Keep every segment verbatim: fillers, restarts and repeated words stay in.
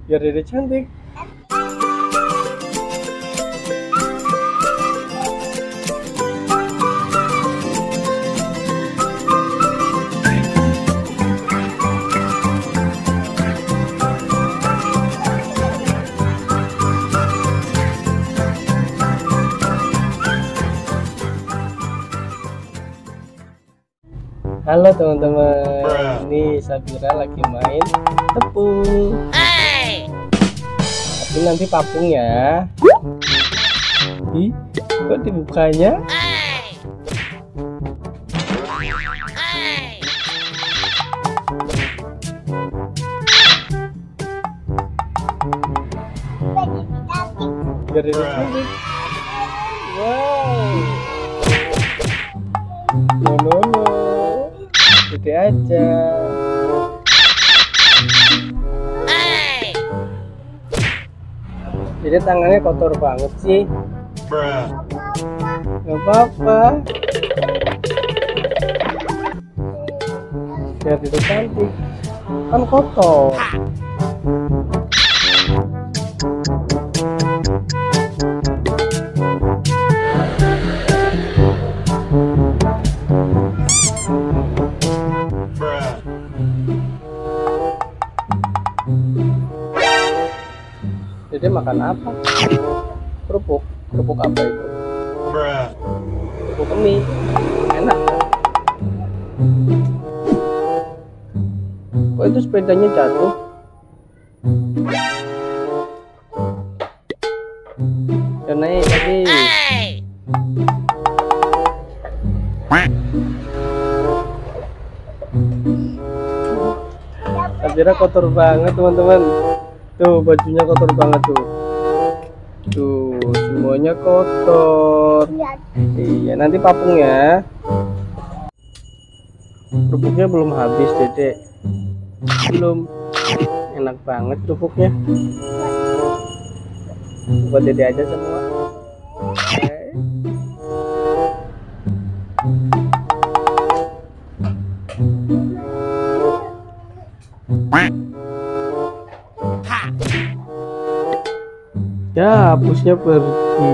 biar Dede cantik. Halo teman-teman, ini Sabira lagi main tepung. Hey! Tapi nanti papung ya. Ih, kok dibukanya? Hey! Hey! Biar dia cantik. Wow. No no no. Gede aja. Hey! Jadi tangannya kotor banget sih. Gak apa-apa. Biar itu cantik. Kan kotor. Dede makan apa? Kerupuk. Kerupuk apa itu? Kerupuk mie. Enak kan? Kok itu sepedanya jatuh? Ya naik lagi. Sabira kotor banget teman-teman. Tuh bajunya kotor banget tuh. Tuh semuanya kotor. Iya nanti papung ya. Kerupuknya belum habis Dede. Belum. Enak banget kerupuknya. Buat Dede aja semua. Okay. Ya, hapusnya pergi.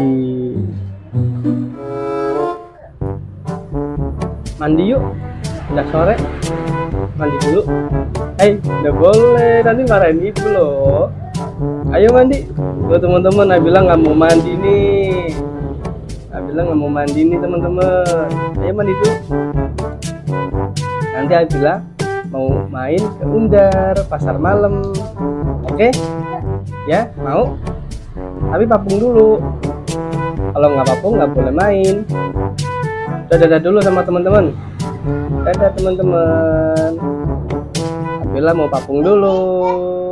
Mandi yuk. Udah sore. Mandi dulu. Hei, udah boleh. Nanti marahin ibu loh. Ayo mandi. Tuh teman-teman, Nabila nggak mau mandi nih. Nabila nggak mau mandi nih teman-teman. Ayo mandi dulu. Nanti Nabila mau main ke Undar pasar malam. Oke? Ya, mau? Tapi papung dulu. Kalau nggak papung nggak boleh main. Dadah dulu sama teman-teman. Dadah teman-teman. Nabila mau papung dulu.